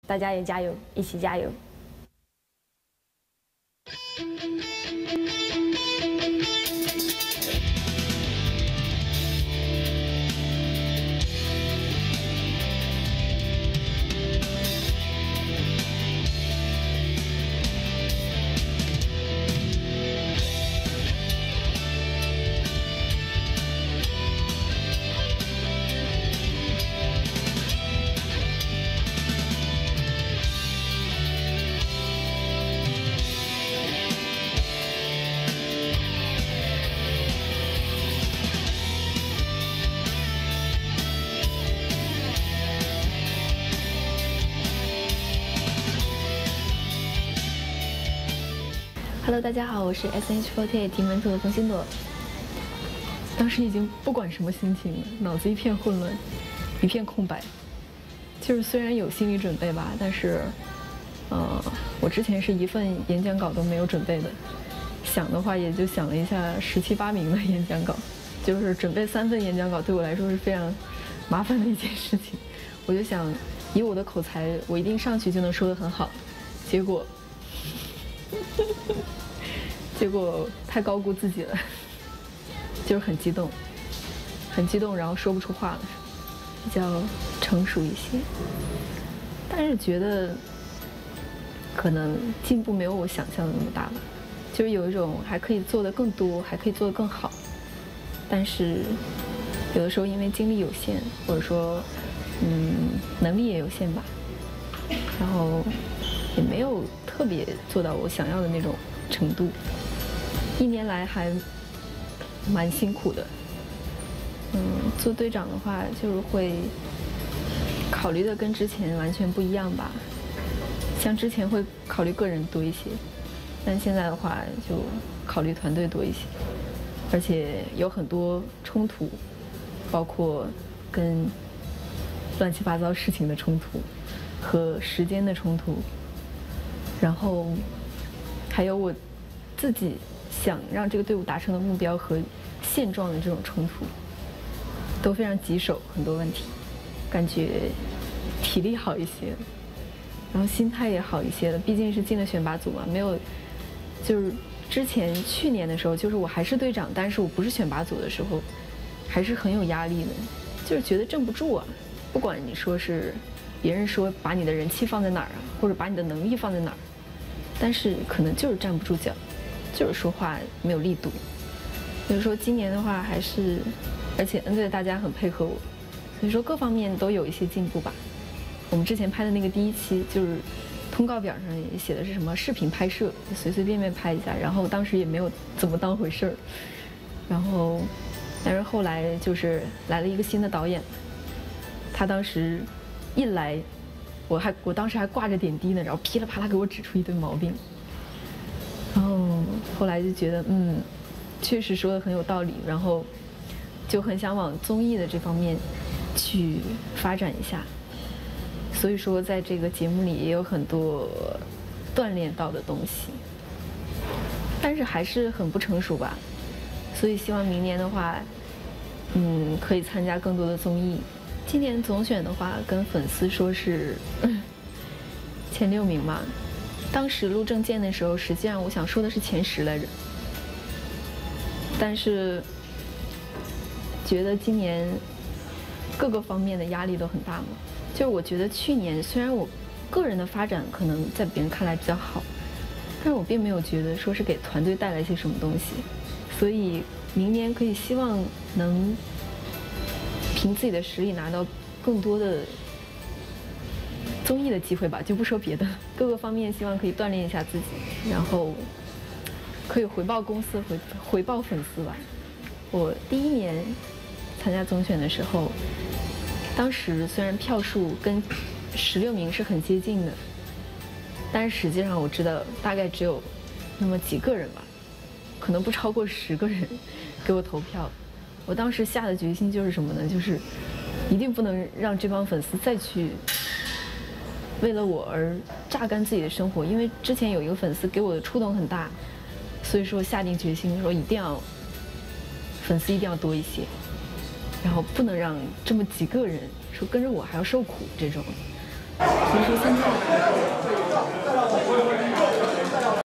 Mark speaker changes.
Speaker 1: 大家也加油，一起加油！Hello， 大家好，我是 SH48 提门处的冯鑫朵。当时已经不管什么心情了，脑子一片混乱，一片空白。就是虽然有心理准备吧，但是，我之前是一份演讲稿都没有准备的，想的话也就想了一下17、8名的演讲稿，就是准备3份演讲稿对我来说是非常麻烦的一件事情。我就想，以我的口才，我一定上去就能说得很好，结果太高估自己了，就是很激动，然后说不出话了，比较成熟一些。但是觉得可能进步没有我想象的那么大吧，就是有一种还可以做得更多，还可以做得更好。但是有的时候因为精力有限，或者说能力也有限吧，然后也没有特别做到我想要的那种程度。1年来还蛮辛苦的。做队长的话，就是会考虑的跟之前完全不一样吧。像之前会考虑个人多一些，但现在的话就考虑团队多一些，而且有很多冲突，包括跟乱七八糟事情的冲突和时间的冲突，然后还有我自己想让这个队伍达成的目标和现状的这种冲突，都非常棘手，很多问题，感觉体力好一些，然后心态也好一些了。毕竟是进了选拔组嘛，没有，就是之前去年的时候，就是我还是队长，但是我不是选拔组的时候，还是很有压力的，就是觉得镇不住啊。不管你说是别人说把你的人气放在哪儿啊，或者把你的能力放在哪儿，但是可能就是站不住脚，就是说话没有力度。所以说今年的话还是，而且N队的大家很配合我，所以说各方面都有一些进步吧。我们之前拍的那个第1期，就是通告表上也写的是什么视频拍摄，随随便便拍一下，然后当时也没有怎么当回事儿。然后，但是后来就是来了一个新的导演，他当时一来，我当时还挂着点滴呢，然后噼里啪啦给我指出一堆毛病。然后后来就觉得确实说的很有道理，然后就很想往综艺的这方面去发展一下。所以说在这个节目里也有很多锻炼到的东西，但是还是很不成熟吧。所以希望明年的话可以参加更多的综艺。今年总选的话跟粉丝说是前6名嘛，当时录证件的时候，实际上我想说的是前10来着，但是觉得今年各个方面的压力都很大嘛。就是我觉得去年虽然我个人的发展可能在别人看来比较好，但是我并没有觉得说是给团队带来一些什么东西，所以明年可以希望能凭自己的实力拿到更多的综艺的机会吧，就不说别的，各个方面希望可以锻炼一下自己，然后可以回报公司，回报粉丝吧。我第1年参加总选的时候，当时虽然票数跟16名是很接近的，但是实际上我知道大概只有那么几个人吧，可能不超过10个人给我投票。我当时下的决心就是什么呢？就是一定不能让这帮粉丝再去为了我而榨干自己的生活，因为之前有一个粉丝给我的触动很大，所以说下定决心说粉丝一定要多一些，然后不能让这么几个人说跟着我还要受苦这种。所以说现在